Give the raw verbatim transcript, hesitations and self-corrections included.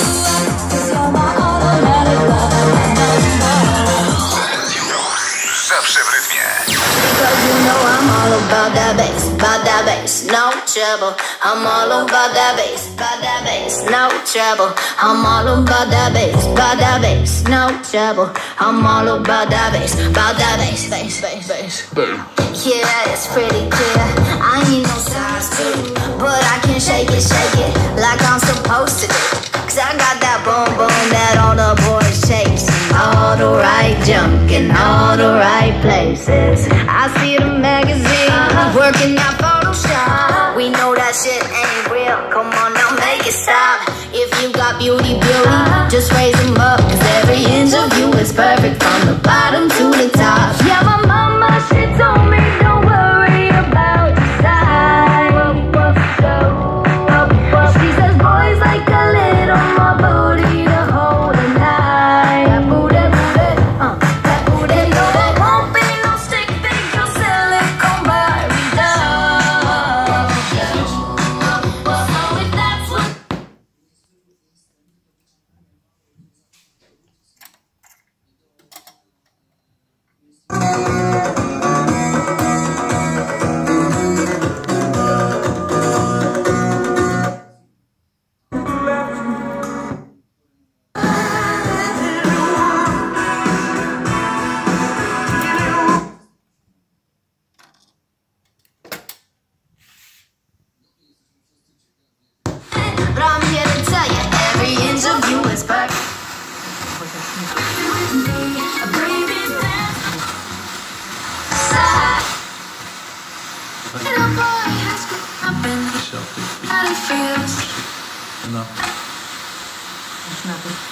Zawsze w rytmie. Because you know I'm all about that bass, about that bass, no trouble. I'm all about that bass, about that bass, no trouble. I'm all about that bass, about that bass, no trouble. I'm all about that bass, about that bass, bass, bass, bass. Yeah, it's pretty clear. I ain't no size two, but I can shake it, shake it like I'm supposed to do. Cause I got that boom boom that all the boys chase. All the right junk in all the right places. I see the magazine working out Photoshop. We know that shit ain't real. Come on now, make it stop. If you got beauty, beauty, just raise them up. Cause every inch of you is perfect from the bottom to the top. Yeah, my mama, she told me don't worry about your size. She says boys like a little more booty to hold a night. That booty, booty, uh, that booty. No, it won't be no stick figure silicone Barbie doll. So if that's what But I'm here to tell you, every inch of you is perfect. No.